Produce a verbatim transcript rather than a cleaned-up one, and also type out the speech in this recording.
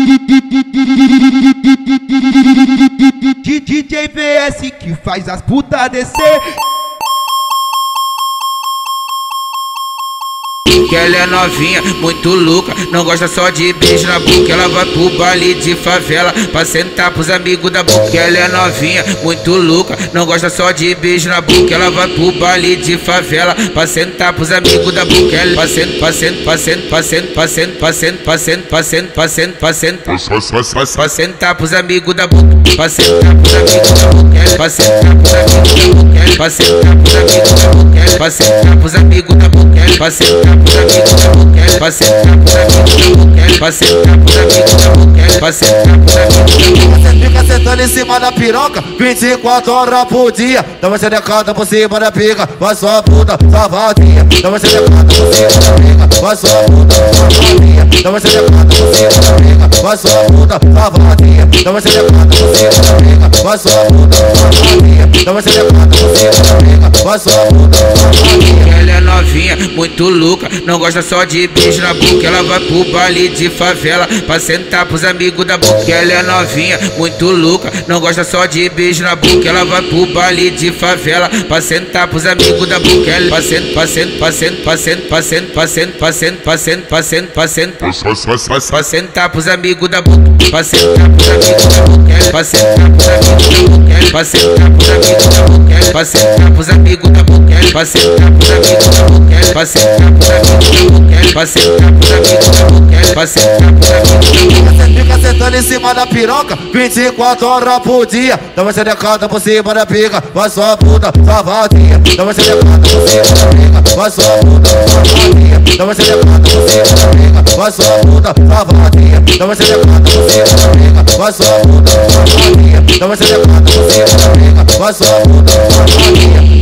D J V S que faz as putas descer. Que ela é novinha, muito louca, não gosta só de beijo na boca. Ela vai pro baile de favela pra sentar pros amigos da boca. Que ela é novinha, muito louca, não gosta só de beijo na boca. Ela vai pro baile de favela pra sentar pros amigos da boca. Ela passando, passando, passando, passando, passando, passando, passando, passando, passando, passando, pra sentar pros amigos da boca. Pra sentar pros amigos da boca. Pra sentar pros amigos da boca. Pra sentar pros amigos da boca. Pra sentar pros amigos da boca. Pra sentar pros amigos da boca. Pra sentar pros amigos da boca. Pra sentar pros amigos da boca. Pra sentar pros amigos da boca. Você fica sentando em cima da piroca vinte e quatro horas por dia. Então você decanta por cima da pica, vai sua puta, safadinha. Então você decanta por cima da pica, vai sua puta, safadinha. Então você decanta por cima da pica, vai sua puta, safadinha. Então você decanta por cima da pica, vai sua puta, safadinha. Então você decanta por cima da pica, vai sua puta, safadinha. Ela é novinha, muito louca, não gosta só de beijo na boca. Ela vai pro baile de favela pra sentar pros amigos da boca. Ela é novinha, muito louca, não gosta só de beijo na boca. Ela vai pro baile de favela pra sentar pros amigos da boca. Ela passando, passando, passando, passando, passando, passando, passando, passando, passando, passando, pra sentar pros amigos da boca. Pra sentar pros amigos da boca. Pra sentar pros amigos da boca. Pra sentar pros amigos da boca. Pra sentar pros amigos da boca. Pra sentar pros amigos da boca. Pra sentar pros amigos da boca. Pra sentar pros amigos da boca. Pra sentar pros amigos da boca. Você fica sentando em cima da piroca vinte e quatro horas por dia. Então você decanta por cima da pica, vai sua puta, safadinha. Então você decanta por cima da pica, vai sua puta, safadinha. Então você decanta por cima da pica, vai sua puta, safadinha. Então você decanta por cima da pica, vai sua puta, safadinha. Então você decanta por cima da pica, vai sua puta, safadinha.